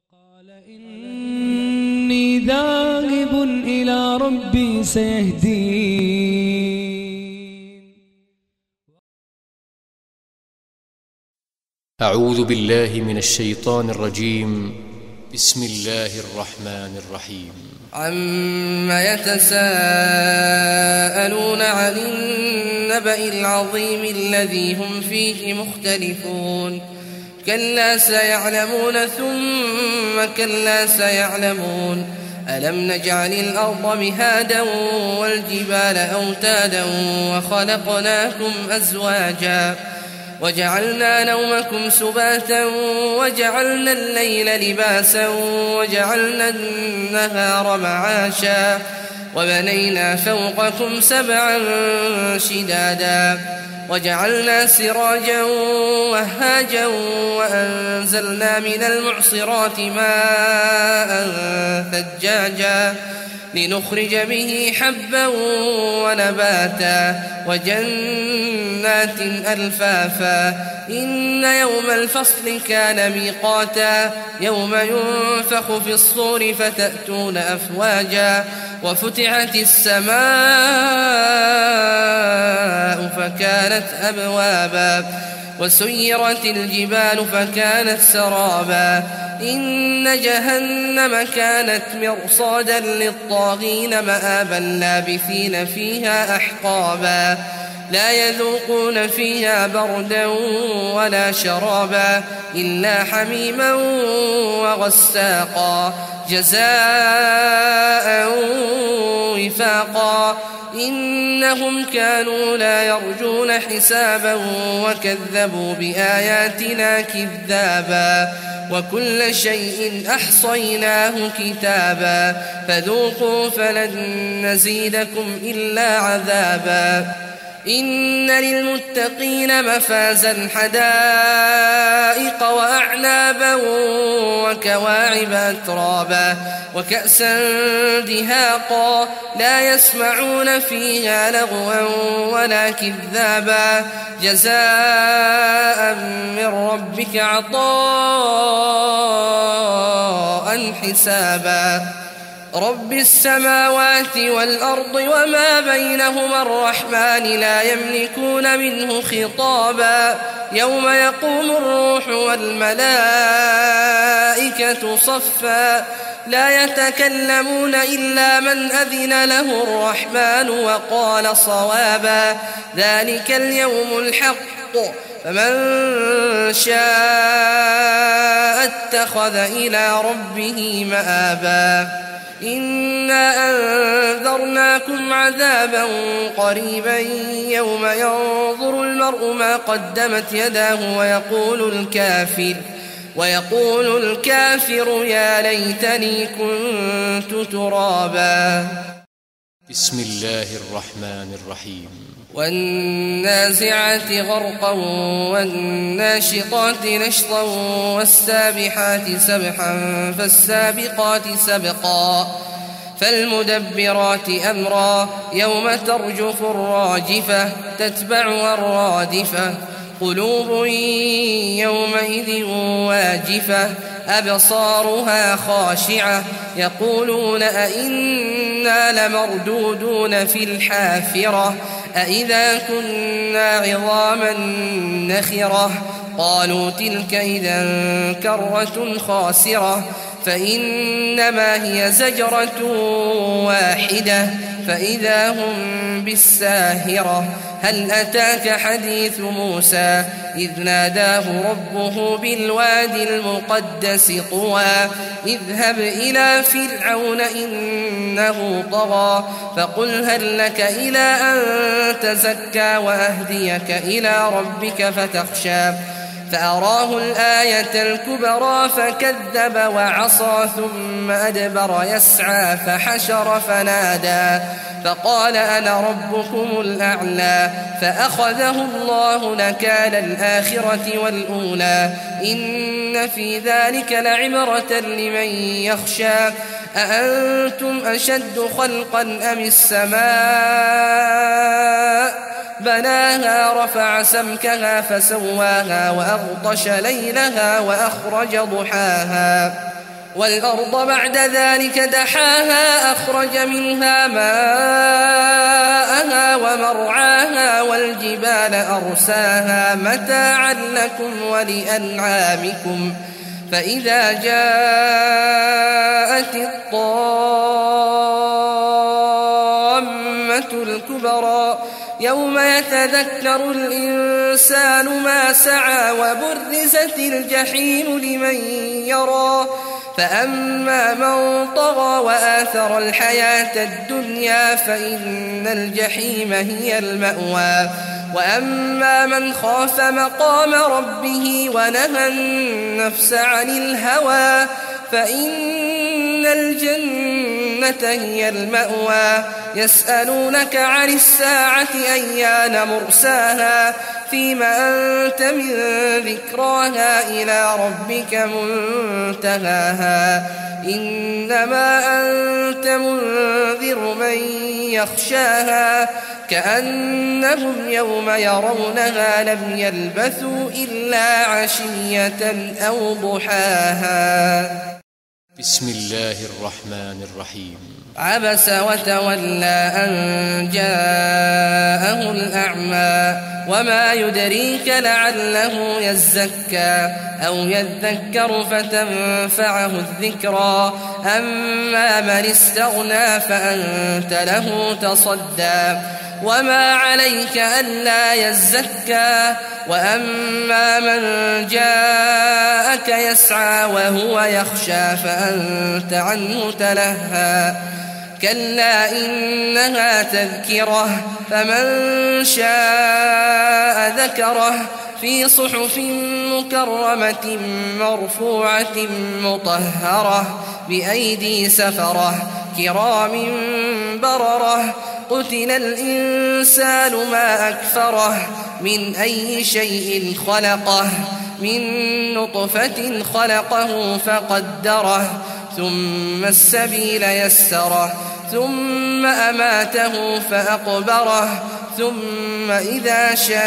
قال إني ذاهب إلى ربي سيهدين. أعوذ بالله من الشيطان الرجيم. بسم الله الرحمن الرحيم. عما يتساءلون عن النبأ العظيم الذي هم فيه مختلفون كلا سيعلمون ثم كلا سيعلمون ألم نجعل الأرض مهادا والجبال أوتادا وخلقناكم أزواجا وجعلنا نومكم سباتا وجعلنا الليل لباسا وجعلنا النهار معاشا وبنينا فوقكم سبعا شدادا وجعلنا سراجا وهاجا وأنزلنا من المعصرات ماء ثجاجا لنخرج به حبا ونباتا وجنات ألفافا إن يوم الفصل كان ميقاتا يوم ينفخ في الصور فتأتون أفواجا وفتحت السماء فكانت أبوابا وسيرت الجبال فكانت سرابا إن جهنم كانت مرصادا للطاغين مآبا لابثين فيها أحقابا لا يذوقون فيها بردا ولا شرابا إلا حميما وغساقا جزاء وفاقا إنهم كانوا لا يرجون حسابا وكذبوا بآياتنا كذابا وكل شيء أحصيناه كتابا فذوقوا فلن نزيدكم إلا عذابا إن للمتقين مفازا حدائق وأعنابا وكواعب أترابا وكأسا دهاقا لا يسمعون فيها لغوا ولا كذابا جزاء من ربك عطاء حسابا رب السماوات والأرض وما بينهما الرحمن لا يملكون منه خطابا يوم يقوم الروح والملائكة صفا لا يتكلمون إلا من أذن له الرحمن وقال صوابا ذلك اليوم الحق فمن شاء اتخذ إلى ربه مآبا إنا أنذرناكم عذابا قريبا يوم ينظر المرء ما قدمت يداه ويقول الكافر يا ليتني كنت ترابا. بسم الله الرحمن الرحيم. والنازعات غرقا والناشطات نشطا والسابحات سبحا فالسابقات سبقا فالمدبرات أمرا يوم ترجف الراجفة تتبعها الرادفة قلوب يومئذ واجفة أبصارها خاشعة يقولون أئنا لمردودون في الحافرة أئذا كنا عظاما نخرة قالوا تلك إذا كرة خاسرة فإنما هي زجرة واحدة فإذا هم بالساهرة هل أتاك حديث موسى إذ ناداه ربه بالوادي المقدس طوى اذهب إلى فرعون إنه طغى فقل هل لك إلى أن تزكى وأهديك إلى ربك فتخشى فأراه الآية الكبرى فكذب وعصى ثم أدبر يسعى فحشر فنادى فقال أنا ربكم الأعلى فأخذه الله نكال الآخرة والأولى إن في ذلك لعبرة لمن يخشى أأنتم أشد خلقا أم السماء بناها رفع سمكها فسواها وأغطش ليلها وأخرج ضحاها والأرض بعد ذلك دحاها أخرج منها ماءها ومرعاها والجبال أرساها متاعا لكم ولأنعامكم فإذا جاءت الطامة الكبرى يوم يتذكر الإنسان ما سعى وبرزت الجحيم لمن يرى فأما من طغى وآثر الحياة الدنيا فإن الجحيم هي المأوى وأما من خاف مقام ربه ونهى النفس عن الهوى فإن الجنة هي المأوى يسألونك عن الساعة أيان مرساها فيما أنت من ذكراها إلى ربك منتهاها إنما أنت منذر من يخشاها كأنهم يوم يرونها لم يلبثوا إلا عشية أو ضحاها. بسم الله الرحمن الرحيم. عبس وتولى أن جاءه الأعمى وما يدريك لعله يزكى أو يذكر فتنفعه الذكرى أما من استغنى فأنت له تصدى وما عليك ألا يزكى وأما من جاءك يسعى وهو يخشى فأنت عنه تلهى كلا إنها تذكرة فمن شاء ذكره في صحف مكرمة مرفوعة مطهرة بأيدي سفرة كرام بررة قتل الإنسان ما أكفره من أي شيء خلقه من نطفة خلقه فقدره ثم السبيل يسره ثم أماته فأقبره ثم إذا شاء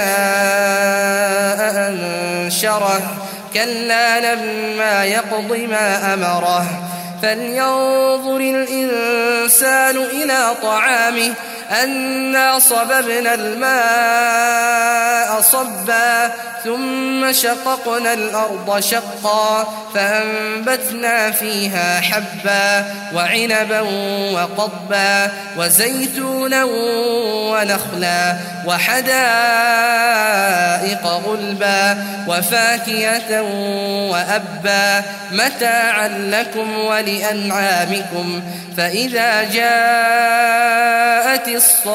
أنشره كلا لما يقض ما أمره فلينظر الإنسان إلى طعامه أنا صببنا الماء صبا ثم شققنا الأرض شقا فأنبتنا فيها حبا وعنبا وقضبا وزيتونا ونخلا وحدائق غلبا وفاكهة وأبا متاعا لكم ولأنعامكم فإذا جاءت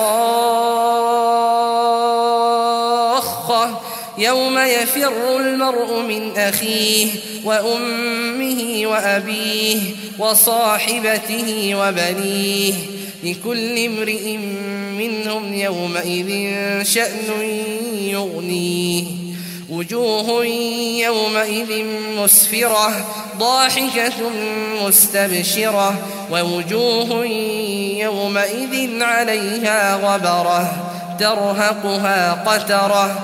الصاخة يوم يفر المرء من أخيه وأمه وأبيه وصاحبته وبنيه لكل امرئ منهم يومئذ شأن يغنيه وجوه يومئذ مسفرة ضاحكة مستبشرة ووجوه يومئذ عليها غبرة ترهقها قترة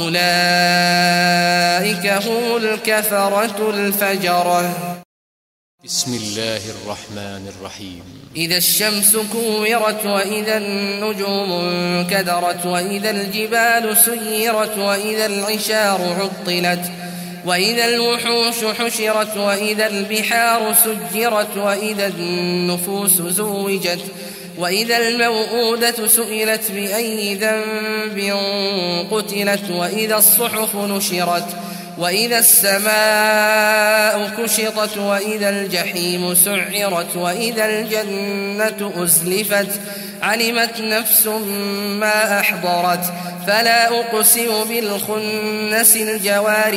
أولئك هم الكفرة الفجرة. بسم الله الرحمن الرحيم. إذا الشمس كورت وإذا النجوم انكدرت وإذا الجبال سيرت وإذا العشار عطلت وإذا الوحوش حشرت وإذا البحار سجرت وإذا النفوس زوجت وإذا الموءودة سئلت بأي ذنب قتلت وإذا الصحف نشرت وإذا السماء كشطت وإذا الجحيم سعرت وإذا الجنة أزلفت علمت نفس ما أحضرت فلا أقسم بالخنس الجوار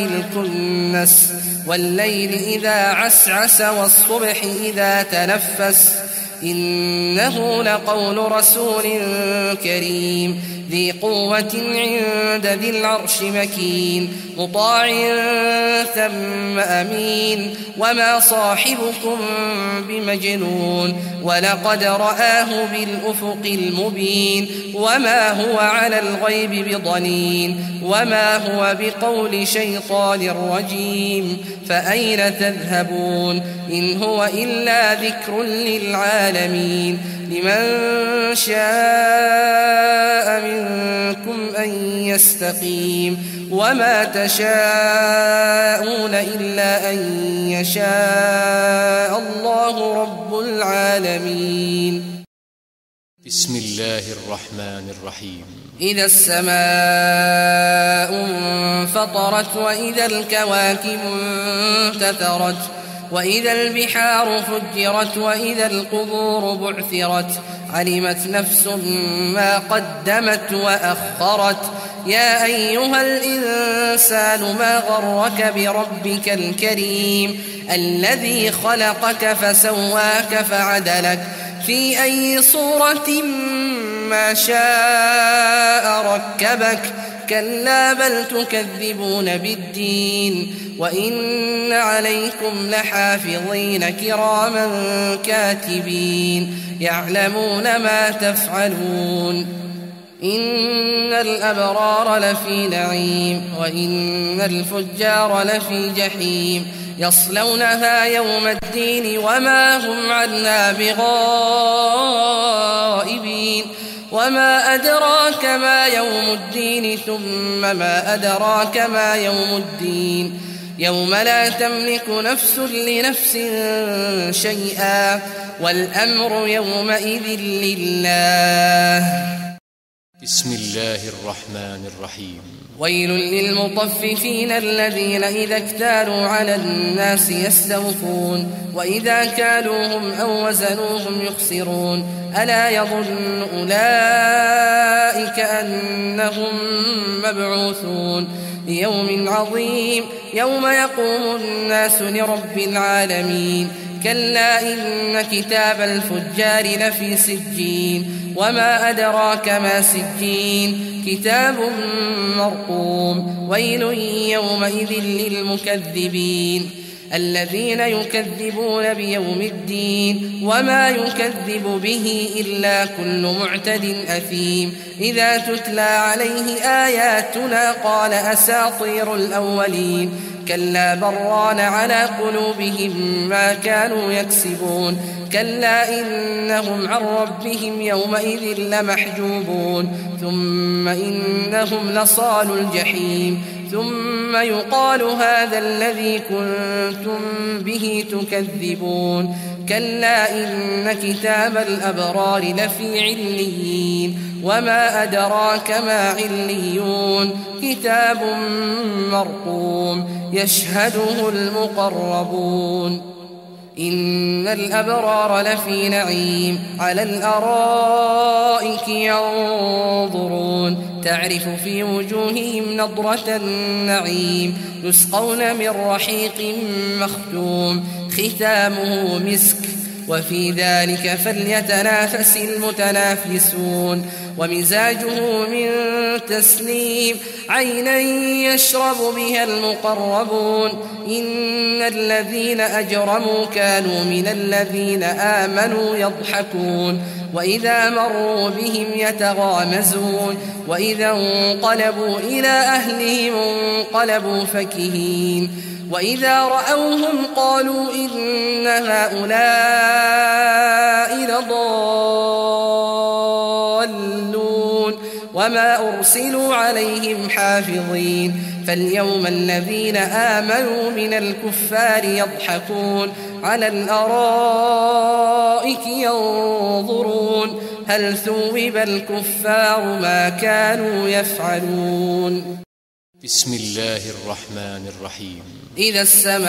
الكنس والليل إذا عسعس والصبح إذا تنفس إنه لقول رسول كريم ذي قوة عند ذي العرش مكين مطاع ثم أمين وما صاحبكم بمجنون ولقد رآه بالأفق المبين وما هو على الغيب بضنين وما هو بقول شيطان رجيم فأين تذهبون إن هو إلا ذكر للعالمين لمن شاء منكم أن يستقيم وما تشاءون إلا أن يشاء الله رب العالمين. بسم الله الرحمن الرحيم. إذا السماء انفطرت وإذا الكواكب انتثرت وإذا البحار فجرت وإذا القبور بعثرت علمت نفس ما قدمت وأخرت يا أيها الإنسان ما غرك بربك الكريم الذي خلقك فسواك فعدلك في أي صورة ما شاء ركبك كلا بل تكذبون بالدين وإن عليكم لحافظين كراما كاتبين يعلمون ما تفعلون إن الأبرار لفي نعيم وإن الفجار لفي جحيم يصلونها يوم الدين وما هم عنها بغائبين وما أدراك ما يوم الدين ثم ما أدراك ما يوم الدين يوم لا تملك نفس لنفس شيئا والأمر يومئذ لله. بسم الله الرحمن الرحيم. ويل للمطففين الذين إذا اكتالوا على الناس يستوفون وإذا كالوهم أو وزنوهم يخسرون ألا يظن أولئك أنهم مبعوثون ليوم عظيم يوم يقوم الناس لرب العالمين كلا إن كتاب الفجار لفي سجين وما أدراك ما سجين كتاب مرقوم ويل يومئذ للمكذبين الذين يكذبون بيوم الدين وما يكذب به إلا كل معتد أثيم إذا تتلى عليه آياتنا قال أساطير الأولين كلا بران على قلوبهم ما كانوا يكسبون كلا إنهم عن ربهم يومئذ لمحجوبون ثم إنهم لصالوا الجحيم ثم يقال هذا الذي كنتم به تكذبون كلا إن كتاب الأبرار لفي عليين وما أدراك ما عليون كتاب مرقوم يشهده المقربون إن الأبرار لفي نعيم على الأرائك ينظرون تعرف في وجوههم نضرة النعيم يسقون من رحيق مختوم ختامه مسك وفي ذلك فليتنافس المتنافسون ومزاجه من تسنيم عينا يشرب بها المقربون إن الذين أجرموا كانوا من الذين آمنوا يضحكون وإذا مروا بهم يتغامزون وإذا انقلبوا إلى أهلهم انقلبوا فكهين وإذا رأوهم قالوا إن هؤلاء لضالون وما أرسلوا عليهم حافظين فاليوم الذين آمنوا من الكفار يضحكون على الأرائك ينظرون هل ثوب الكفار ما كانوا يفعلون. بسم الله الرحمن الرحيم. إذا السماء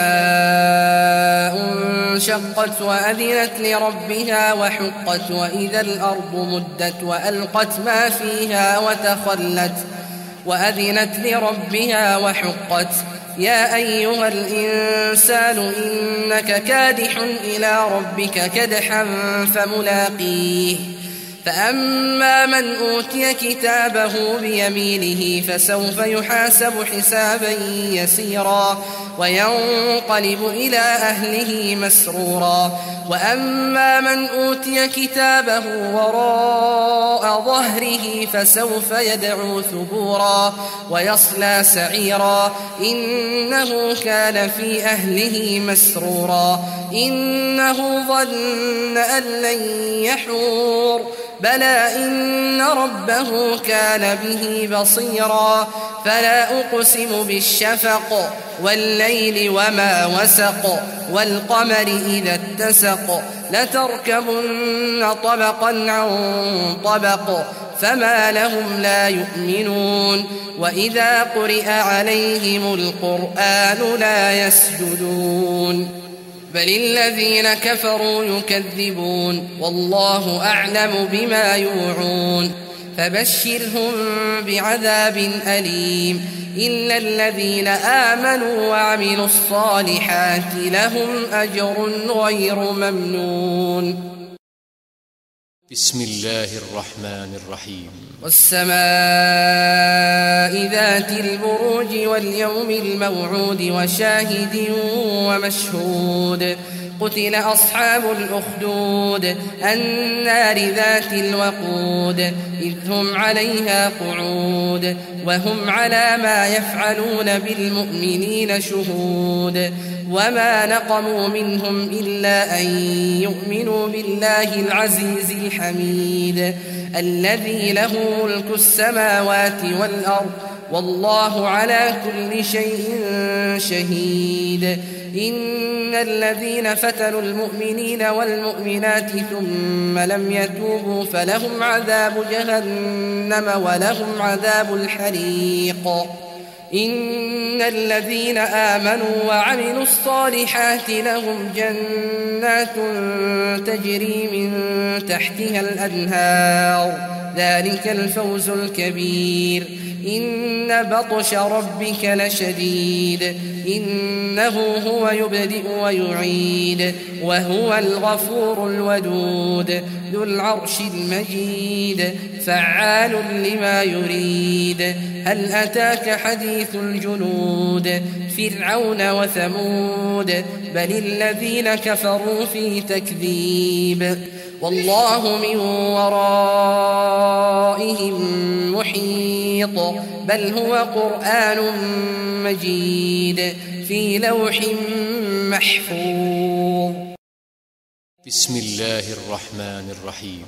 انشقت وأذنت لربها وحقت وإذا الأرض مدت وألقت ما فيها وتخلت وأذنت لربها وحقت يا أيها الإنسان إنك كادح إلى ربك كدحا فملاقيه فأما من أوتي كتابه بيمينه فسوف يحاسب حسابا يسيرا وينقلب إلى أهله مسرورا وأما من أوتي كتابه وراء ظهره فسوف يدعو ثبورا ويصلى سعيرا إنه كان في أهله مسرورا إنه ظن أن لن يحور بلى إن ربه كان به بصيرا فلا أقسم بالشفق والليل وما وسق والقمر إذا اتسق لتركبن طبقا عن طبق فما لهم لا يؤمنون وإذا قرئ عليهم القرآن لا يسجدون بل الذين كفروا يكذبون والله أعلم بما يوعون فبشرهم بعذاب أليم إلا الذين آمنوا وعملوا الصالحات لهم أجر غير ممنون. بسم الله الرحمن الرحيم. والسماء ذات البروج واليوم الموعود وشاهد ومشهود قتل أصحاب الأخدود النار ذات الوقود إذ هم عليها قعود وهم على ما يفعلون بالمؤمنين شهود وما نقموا منهم إلا أن يؤمنوا بالله العزيز الحميد الذي له ملك السماوات والأرض والله على كل شيء شهيد. إن الذين فتنوا المؤمنين والمؤمنات ثم لم يتوبوا فلهم عذاب جهنم ولهم عذاب الحريق. إن الذين آمنوا وعملوا الصالحات لهم جنات تجري من تحتها الأنهار ذلك الفوز الكبير. إن بطش ربك لشديد إنه هو يبدئ ويعيد وهو الغفور الودود ذو العرش المجيد فعال لما يريد. هل أتاك حديث الجنود فرعون وثمود بل الذين كفروا في تكذيب والله من ورائهم محيط بل هو قرآن مجيد في لوح محفوظ. بسم الله الرحمن الرحيم.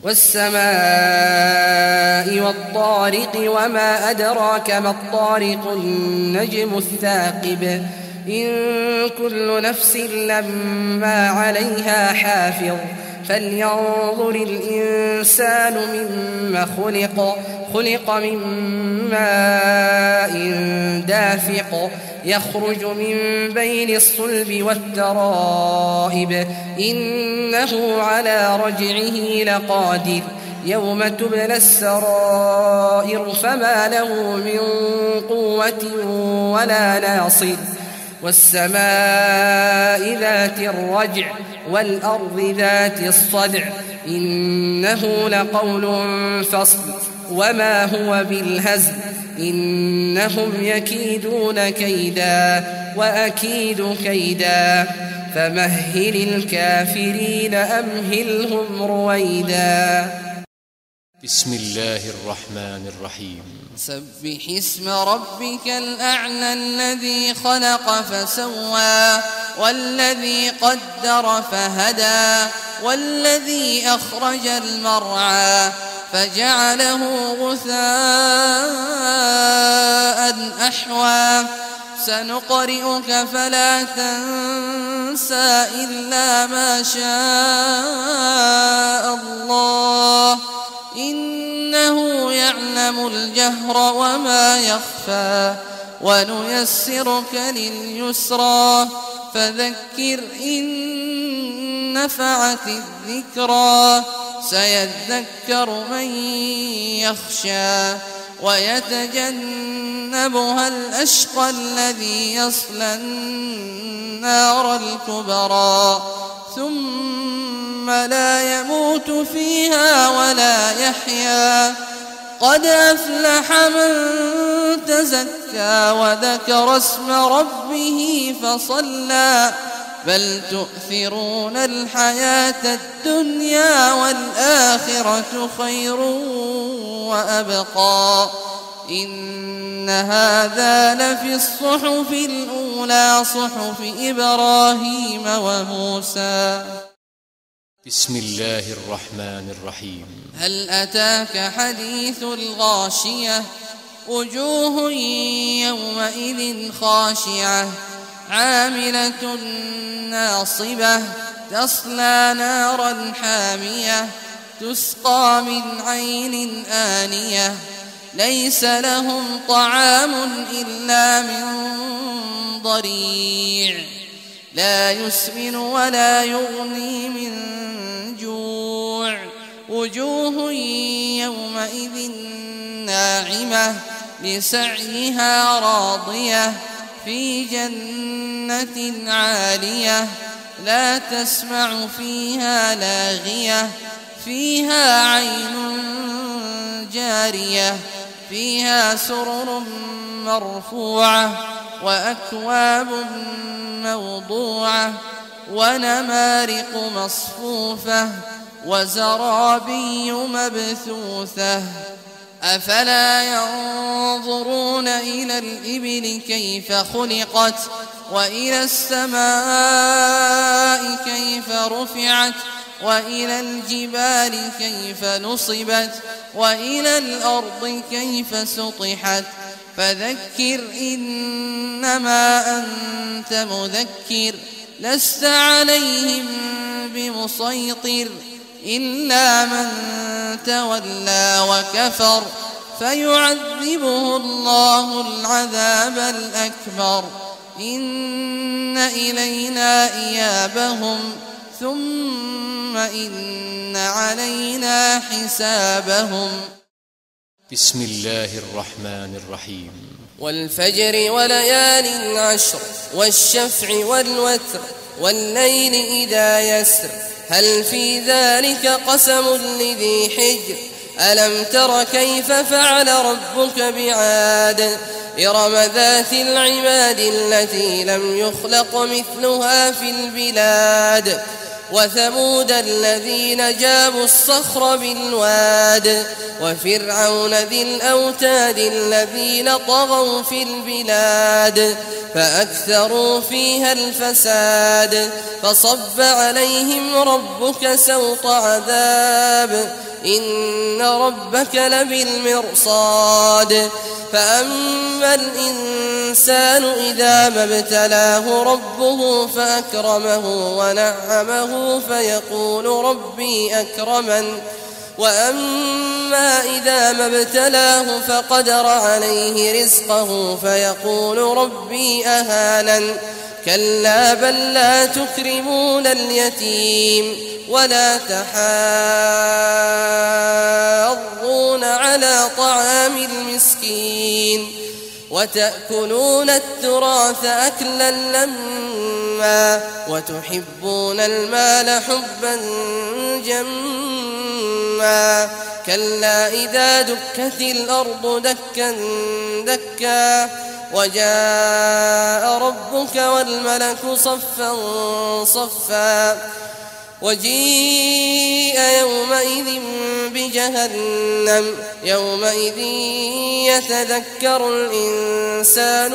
والسماء والطارق وما أدراك ما الطارق النجم الثاقب إن كل نفس لما عليها حافظ فلينظر الإنسان مما خلق من ماء دافق يخرج من بين الصلب والترائب إنه على رجعه لقادر يوم تبلى السرائر فما له من قوة ولا ناصر. والسماء ذات الرجع والأرض ذات الصدع إنه لقول فصل وما هو بالهزل إنهم يكيدون كيدا وأكيد كيدا فمهل الكافرين أمهلهم رويدا. بسم الله الرحمن الرحيم. سبح اسم ربك الأعلى الذي خلق فسوى والذي قدر فهدى والذي أخرج المرعى فجعله غثاء أحوى سنقرئك فلا تنسى إلا ما شاء الله إنه يعلم الجهر وما يخفى ونيسرك لليسرى فذكر إن نفعت الذكرى سيذكر من يخشى ويتجنبها سيجنبها الأشقى الذي يصلى النار الكبرى ثم لا يموت فيها ولا يحيا قد أفلح من تزكى وذكر اسم ربه فصلى بل تؤثرون الحياة الدنيا والآخرة خير وأبقى إن هذا لفي الصحف الأولى صحف إبراهيم وموسى. بسم الله الرحمن الرحيم. هل أتاك حديث الغاشية وجوه يومئذ خاشعة عاملة ناصبة تصلى نارا حامية تسقى من عين آنية ليس لهم طعام إلا من ضريع لا يسمن ولا يغني من جوع وجوه يومئذ ناعمة لسعيها راضية في جنة عالية لا تسمع فيها لاغية فيها عين جارية فيها سرر مرفوعة وأكواب موضوعة ونمارق مصفوفة وزرابي مبثوثة أفلا ينظرون إلى الإبل كيف خلقت وإلى السماء كيف رفعت وإلى الجبال كيف نصبت وإلى الأرض كيف سطحت فذكر إنما أنت مذكر لست عليهم بمسيطر إلا من تولى وكفر فيعذبه الله العذاب الأكبر إن إلينا إيابهم ثم إن علينا حسابهم. بسم الله الرحمن الرحيم. والفجر وليال عشر والشفع والوتر والليل إذا يسر هل في ذلك قسم لذي حجر ألم تر كيف فعل ربك بعاد إرم ذات العماد التي لم يخلق مثلها في البلاد وثمود الذين جابوا الصخر بالواد وفرعون ذي الأوتاد الذين طغوا في البلاد فأكثروا فيها الفساد فصب عليهم ربك سوط عذاب إن ربك لبالمرصاد فأما الإنسان إذا ما ابتلاه ربه فأكرمه ونعمه فيقول ربي أكرمن وأما إذا ما ابتلاه فقدر عليه رزقه فيقول ربي أهانن كلا بل لا تكرمون اليتيم ولا تحاضون على طعام المسكين وتأكلون التراث أكلا لما وتحبون المال حبا جما كلا إذا دكت الأرض دكا دكا وجاء ربك والملك صفا صفا وجيء يومئذ بجهنم يومئذ يتذكر الإنسان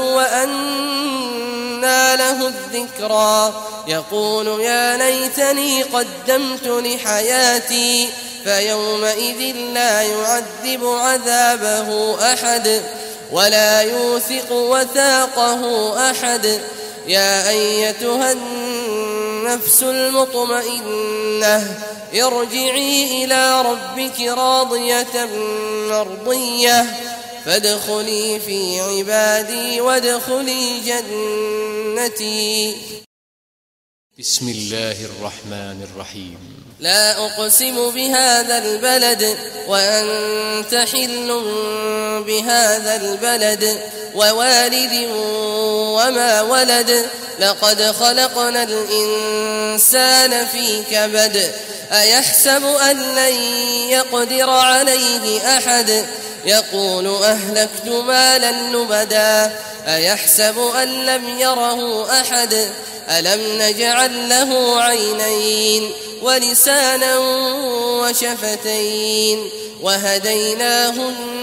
وأنى له الذكرى يقول يا ليتني قدمت لحياتي فيومئذ لا يعذب عذابه أحد ولا يوثق وثاقه أحد يا أيتها النفس المطمئنة ارجعي إلى ربك راضية مرضية فادخلي في عبادي وادخلي جنتي. بسم الله الرحمن الرحيم لا أقسم بهذا البلد وأنت حل بهذا البلد ووالد وما ولد لقد خلقنا الإنسان في كبد أيحسب أن لن يقدر عليه أحد يقول أهلكت مالا لبدا أيحسب أن لم يره أحد ألم نجعل له عينين ولسانا وشفتين وهديناه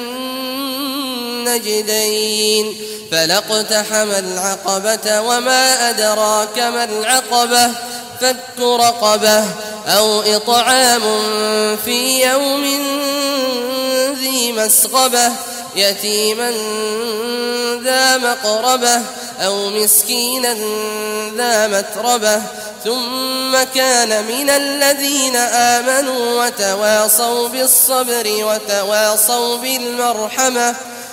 النجدين فلاقتحم العقبة وما أدراك ما العقبة فك رقبة أو إطعام في يوم ذي مسغبة يتيما ذا مقربة أو مسكينا ذا متربة ثم كان من الذين آمنوا وتواصوا بالصبر وتواصوا بالمرحمة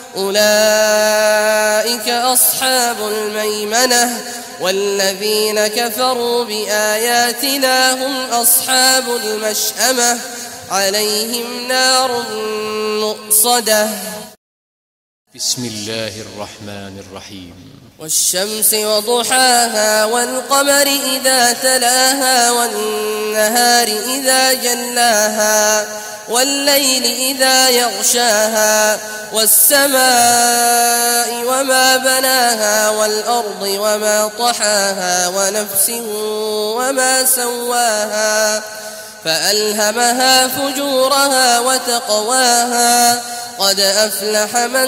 أولئك أصحاب الميمنة والذين كفروا بآياتنا هم أصحاب المشأمة عليهم نار مؤصدة بسم الله الرحمن الرحيم والشمس وضحاها والقمر إذا تلاها والنهار إذا جلاها والليل إذا يغشاها والسماء وما بناها والأرض وما طحاها ونفس وما سواها فألهمها فجورها وتقواها قد أفلح من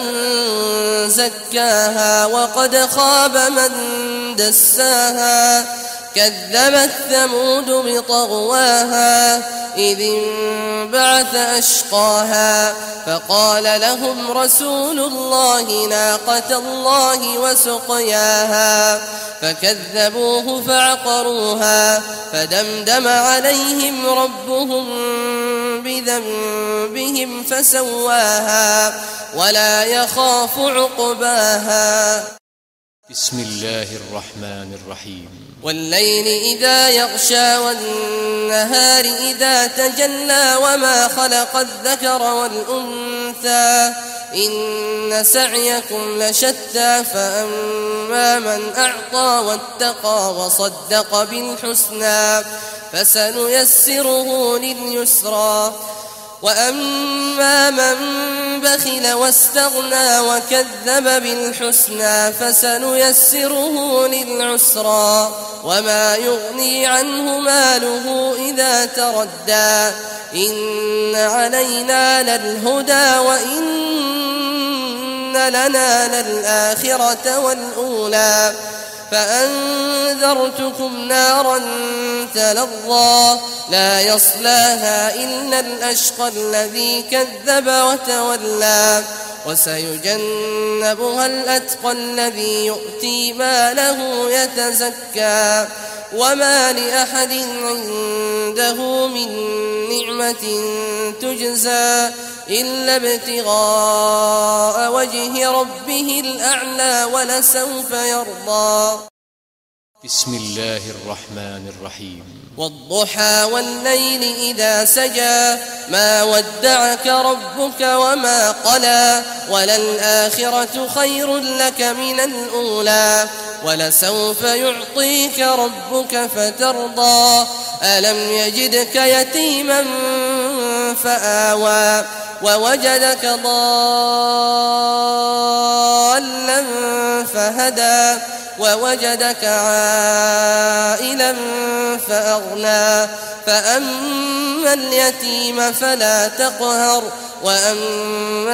زكاها وقد خاب من دساها كذبت ثمود بطغواها إذ انبعث أشقاها فقال لهم رسول الله ناقة الله وسقياها فكذبوه فعقروها فدمدم عليهم ربهم بذنبهم فسواها ولا يخاف عقباها بسم الله الرحمن الرحيم والليل إذا يغشى والنهار إذا تجلى وما خلق الذكر والأنثى إن سعيكم لشتى فأما من أعطى واتقى وصدق بالحسنى فسنيسره لليسرى وأما من بخل واستغنى وكذب بالحسنى فسنيسره للعسرى وما يغني عنه ماله إذا تردى إن علينا للهدى وإن لنا للآخرة والأولى فأنذرتكم نارا تلظى لا يصلاها إلا الأشقى الذي كذب وتولى وسيجنبها الأتقى الذي يؤتي ماله يتزكى وما لأحد عنده من نعمة تجزى إلا ابتغاء وجه ربه الأعلى ولسوف يرضى بسم الله الرحمن الرحيم والضحى والليل إذا سجى ما ودعك ربك وما قلى وللآخرة خير لك من الأولى ولسوف يعطيك ربك فترضى ألم يجدك يتيما فآوى ووجدك ضالا فهدى ووجدك عائلا فأغنى فأما اليتيم فلا تقهر وأما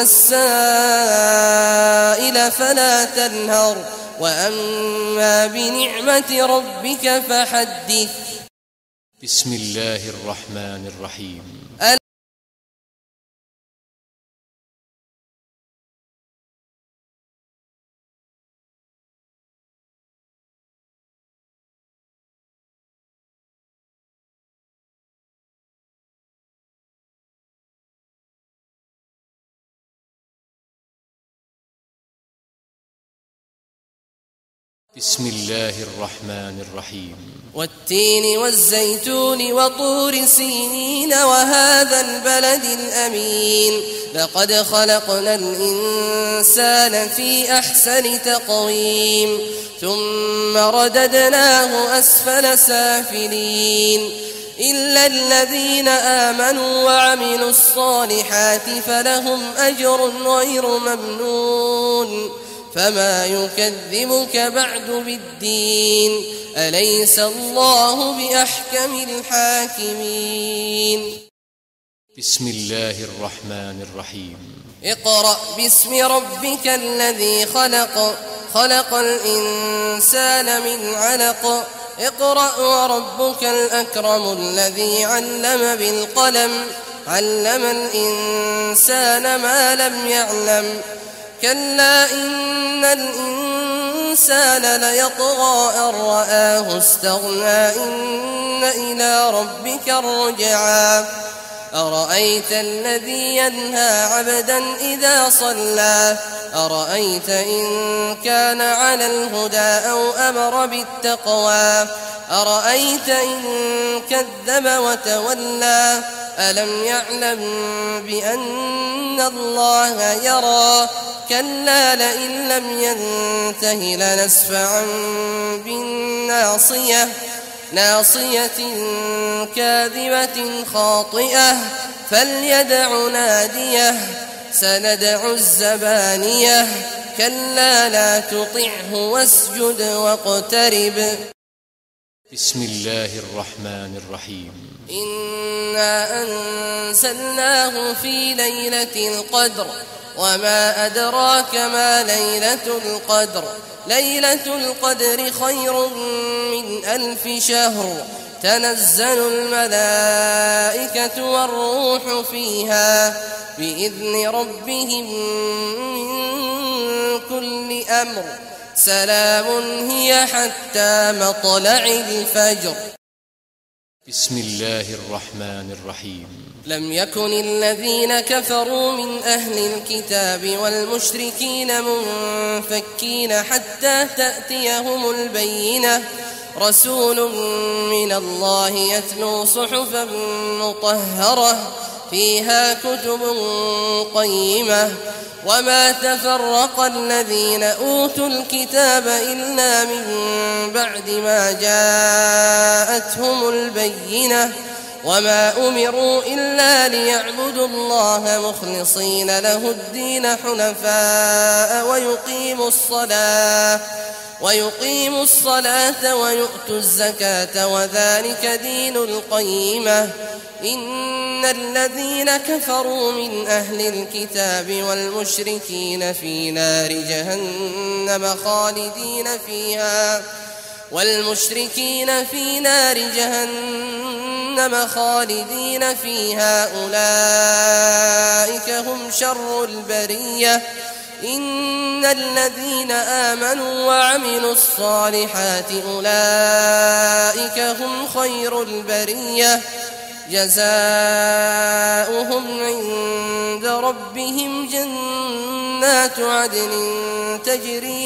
السائل فلا تنهر وأما بنعمة ربك فحدث بسم الله الرحمن الرحيم بسم الله الرحمن الرحيم والتين والزيتون وطور سينين وهذا البلد الأمين لقد خلقنا الإنسان في أحسن تقويم ثم رددناه أسفل سافلين إلا الذين آمنوا وعملوا الصالحات فلهم أجر غير ممنون فما يكذبك بعد بالدين أليس الله بأحكم الحاكمين بسم الله الرحمن الرحيم اقرأ باسم ربك الذي خلق خلق الإنسان من علق اقرأ وربك الأكرم الذي علم بالقلم علم الإنسان ما لم يعلم كلا إن الإنسان ليطغى أن رآه استغنى إن إلى ربك الرجعى أرأيت الذي ينهى عبدا إذا صلى أرأيت إن كان على الهدى أو أمر بالتقوى أرأيت إن كذب وتولى ألم يعلم بأن الله يرى كلا لئن لم ينته لنسفعا بالناصية ناصية كاذبة خاطئة فليدع ناديه سندع الزبانية كلا لا تطعه واسجد واقترب بسم الله الرحمن الرحيم إنا أنزلناه في ليلة القدر وما أدراك ما ليلة القدر ليلة القدر خير من 1000 شهر تنزل الملائكة والروح فيها بإذن ربهم من كل أمر سلام هي حتى مطلع الفجر بسم الله الرحمن الرحيم لم يكن الذين كفروا من أهل الكتاب والمشركين منفكين حتى تأتيهم البينة رسول من الله يتلو صحفا مطهرة فيها كتب قيمة وما تفرق الذين أوتوا الكتاب إلا من بعد ما جاءتهم البينة وما أمروا إلا ليعبدوا الله مخلصين له الدين حنفاء ويقيموا الصلاة ويؤتوا الزكاة وذلك دين القيمة إن الذين كفروا من أهل الكتاب والمشركين في نار جهنم خالدين فيها أولئك هم شر البرية إن الذين آمنوا وعملوا الصالحات أولئك هم خير البرية جزاؤهم عند ربهم جنات عدن تجري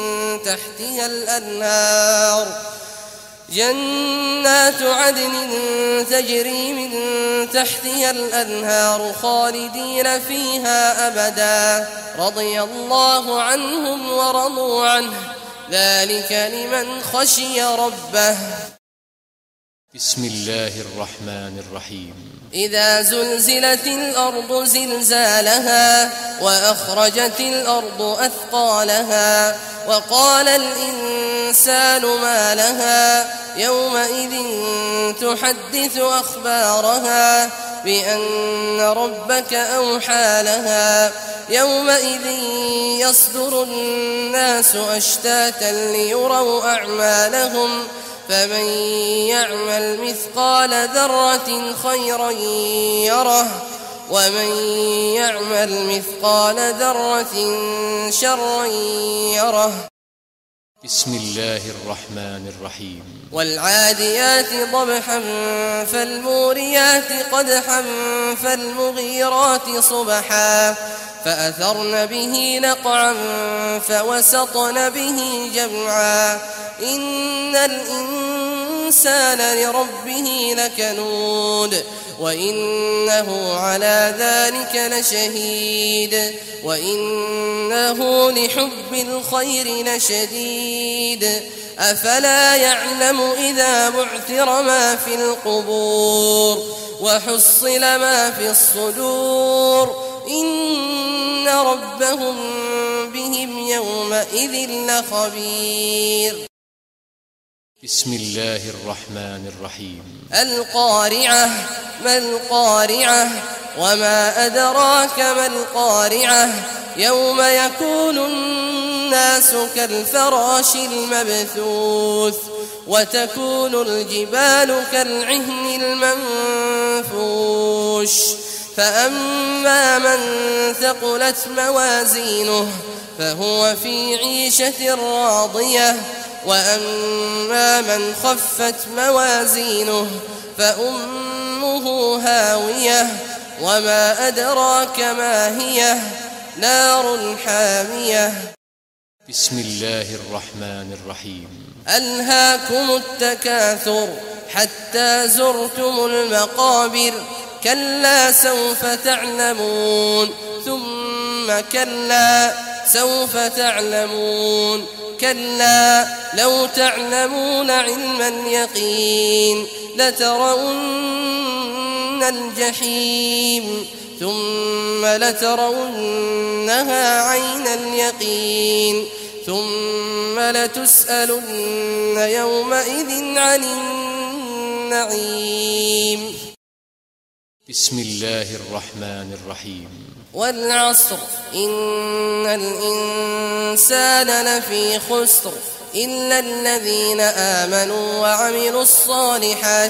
من تحتها الأنهار خالدين فيها أبدا رضي الله عنهم ورضوا عنه ذلك لمن خشي ربه بسم الله الرحمن الرحيم إذا زلزلت الأرض زلزالها وأخرجت الأرض أثقالها وقال الإنسان ما لها يومئذ تحدث أخبارها بأن ربك أوحى لها يومئذ يصدر الناس أشتاتا ليروا أعمالهم فمن يعمل مثقال ذرة خيرا يره ومن يعمل مثقال ذرة شرا يره بسم الله الرحمن الرحيم والعاديات ضبحا فالموريات قدحا فالمغيرات صبحا فأثرن به نقعا فوسطن به جمعا إن الإنسان لربه لكنود وإنه على ذلك لشهيد وإنه لحب الخير لشديد أفلا يعلم إذا بعثر ما في القبور وحصل ما في الصدور إن ربهم بهم يومئذ لخبير. بسم الله الرحمن الرحيم. القارعة ما القارعة وما أدراك ما القارعة يوم يكون الناس كالفراش المبثوث وتكون الجبال كالعهن المنفوش فأما من ثقلت موازينه فهو في عيشة راضية وأما من خفت موازينه فأمه هاوية وما أدراك ما هي نار حامية. بسم الله الرحمن الرحيم. ألهاكم التكاثر حتى زرتم المقابر كلا سوف تعلمون ثم كلا سوف تعلمون كلا لو تعلمون علم اليقين لترون الجحيم ثم لترونها عين اليقين ثم لتسألن يومئذ عن النعيم. بسم الله الرحمن الرحيم. والعصر إن الإنسان لفي خسر إلا الذين آمنوا وعملوا الصالحات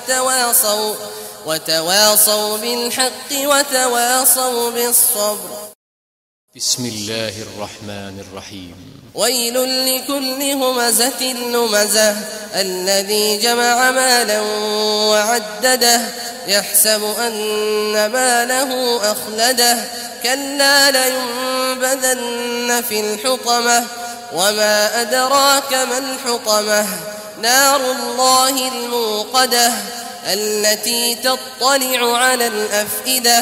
وتواصوا بالحق وتواصوا بالصبر. بسم الله الرحمن الرحيم. ويل لكل همزة لمزة الذي جمع مالا وعدده يحسب أن ماله أخلده كلا لينبذن في الحطمة وما أدراك ما الحطمة نار الله الموقدة التي تطلع على الأفئدة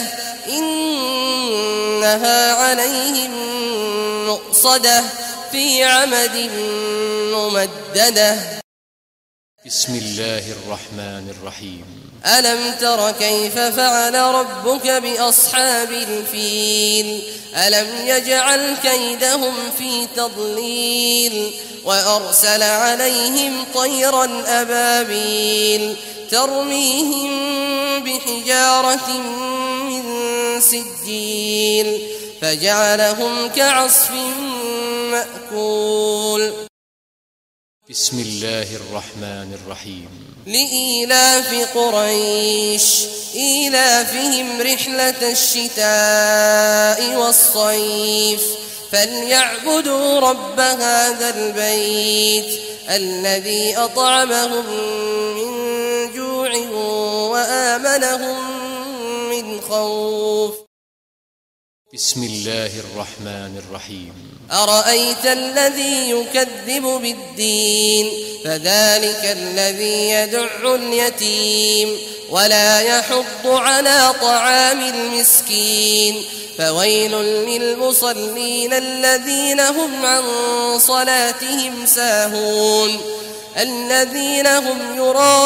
إنها عليهم مؤصدة في عمد ممددة. بسم الله الرحمن الرحيم. ألم تر كيف فعل ربك بأصحاب الفيل ألم يجعل كيدهم في تضليل وأرسل عليهم طيرا أبابيل ترميهم بحجارة من سجيل فجعلهم كعصف مأكول. بسم الله الرحمن الرحيم. لإيلاف قريش إيلافهم رحلة الشتاء والصيف فليعبدوا رب هذا البيت الذي أطعمهم من جوع وآمنهم من خوف. بسم الله الرحمن الرحيم. أرأيت الذي يكذب بالدين فذلك الذي يدع اليتيم ولا يحض على طعام المسكين فويل للمصلين الذين هم عن صلاتهم ساهون الذين هم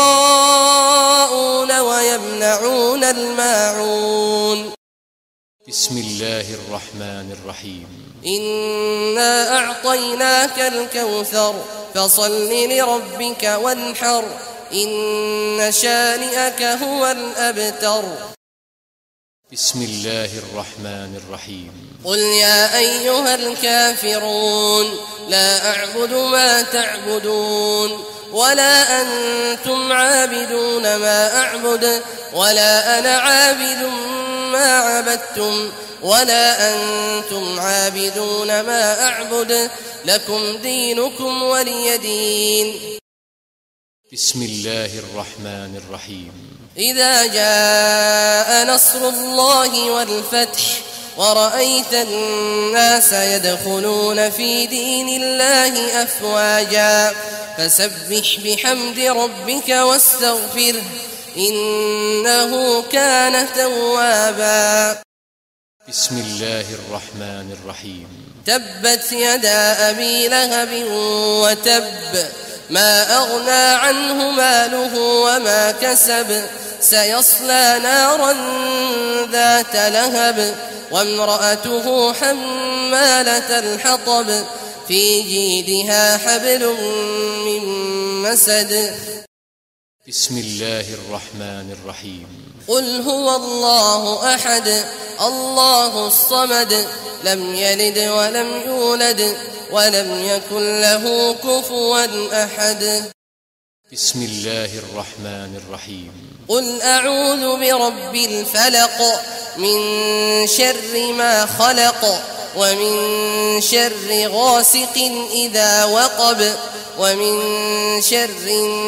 يراءون ويمنعون الماعون. بسم الله الرحمن الرحيم. إنا أعطيناك الكوثر فصل لربك وانحر إن شانئك هو الأبتر. بسم الله الرحمن الرحيم. قل يا أيها الكافرون لا أعبد ما تعبدون ولا أنتم عابدون ما أعبد ولا أنا عابد ما عبدتم ولا أنتم عابدون ما أعبد لكم دينكم ولي دين. بسم الله الرحمن الرحيم. إذا جاء نصر الله والفتح ورأيت الناس يدخلون في دين الله أفواجا فسبح بحمد ربك واستغفره إنه كان توابا. بسم الله الرحمن الرحيم. تبت يدا أبي لهب وتب ما أغنى عنه ماله وما كسب سيصلى نارا ذات لهب وامرأته حمالة الحطب في جيدها حبل من مسد. بسم الله الرحمن الرحيم. قل هو الله أحد الله الصمد لم يلد ولم يولد ولم يكن له كفوا أحد. بسم الله الرحمن الرحيم. قل أعوذ برب الفلق من شر ما خلق ومن شر غاسق إذا وقب ومن شر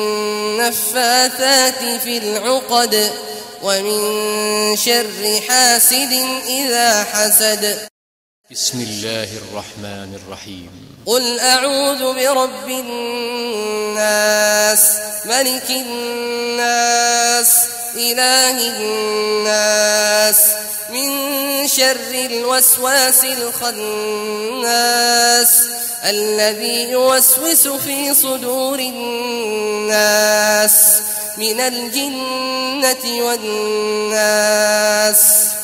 النفاثات في العقد ومن شر حاسد إذا حسد. بسم الله الرحمن الرحيم. قل أعوذ برب الناس ملك الناس إله الناس من شر الوسواس الخناس الذي يوسوس في صدور الناس من الجنة والناس.